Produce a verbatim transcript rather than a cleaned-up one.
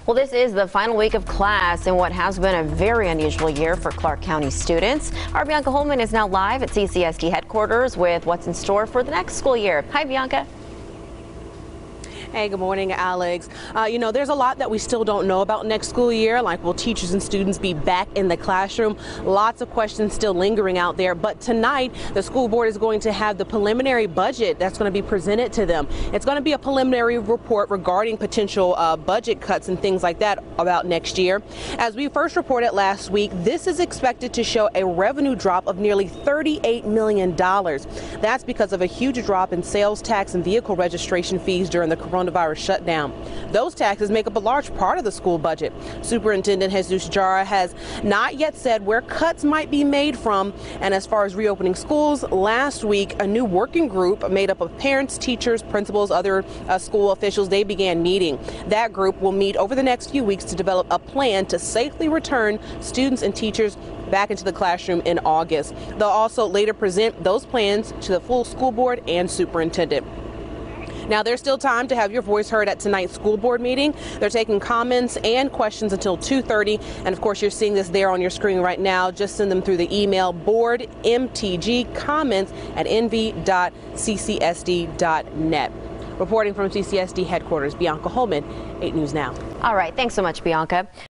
Well, this is the final week of class in what has been a very unusual year for Clark County students. Our Bianca Holman is now live at C C S D headquarters with what's in store for the next school year. Hi, Bianca. Hey, good morning, Alex. Uh, you know, there's a lot that we still don't know about next school year, like will teachers and students be back in the classroom? Lots of questions still lingering out there, but tonight the school board is going to have the preliminary budget that's going to be presented to them. It's going to be a preliminary report regarding potential uh, budget cuts and things like that about next year. As we first reported last week, this is expected to show a revenue drop of nearly thirty-eight million dollars. That's because of a huge drop in sales tax and vehicle registration fees during the coronavirus virus shutdown. Those taxes make up a large part of the school budget. Superintendent Jesus Jara has not yet said where cuts might be made from. And as far as reopening schools, last week a new working group made up of parents, teachers, principals, other uh, school officials, they began meeting. That group will meet over the next few weeks to develop a plan to safely return students and teachers back into the classroom in August. They'll also later present those plans to the full school board and superintendent. Now, there's still time to have your voice heard at tonight's school board meeting. They're taking comments and questions until two thirty. And of course, you're seeing this there on your screen right now. Just send them through the email board m t g comments at n v dot c c s d dot net. Reporting from C C S D headquarters, Bianca Holman, eight News Now. All right. Thanks so much, Bianca.